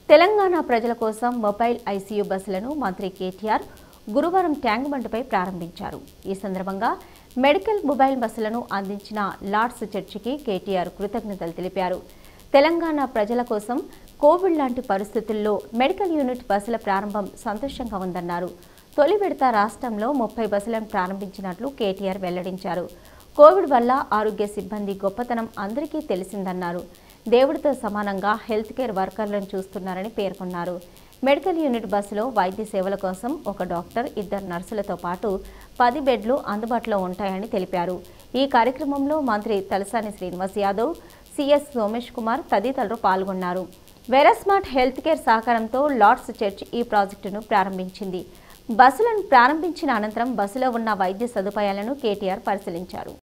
తెలంగాణ ప్రజల కోసం mobile ICU బస్సులను మంత్రి కేటీఆర్ గురువారం ట్యాంక్ బండ్పై ప్రారంభించారు. ఈ సందర్భంగా మెడికల్ మొబైల్ బస్సులను అందించిన లార్డ్స్ చర్చికి కేటీఆర్ కృతజ్ఞతలు తెలిపారు. తెలంగాణ ప్రజల కోసం కోవిడ్ లాంటి పరిస్థితుల్లో మెడికల్ యూనిట్ బస్సుల ప్రారంభం సంతోషంగా ఉందన్నారు. తొలి విడత రాష్ట్రంలో 30 బస్సులను ప్రారంభించినట్లు కేటీఆర్ వెల్లడించారు. కోవిడ్ వల్ల ఆరోగ్య సిబ్బంది గొప్పతనం అందరికీ తెలిసిందన్నారు. దేవుడితో సమానంగా హెల్త్ కేర్ వర్కర్లను చూస్తున్నారని పేర్కొన్నారు. మెడికల్ యూనిట్ బస్సులో వైద్య సేవల కోసం ఒక డాక్టర్, 2 నర్సులతో పాటు 10 బెడ్లు అందుబాటులో ఉంటాయని తెలిపారు. ఈ కార్యక్రమంలో మంత్రి తలసాని శ్రీనివాస్ యాదవ్, సిఎస్ సోమేష్ కుమార్ తదితరులు పాల్గొన్నారు. వెరాస్మార్ట్ హెల్త్ కేర్ సహకారంతో లార్డ్స్ చర్చ్ ఈ ప్రాజెక్టును ప్రారంభించింది. బస్సులను ప్రారంభించిన అనంతరం బస్సులో ఉన్న వైద్య సదుపాయాలను కేటీఆర్ పరిశీలించారు.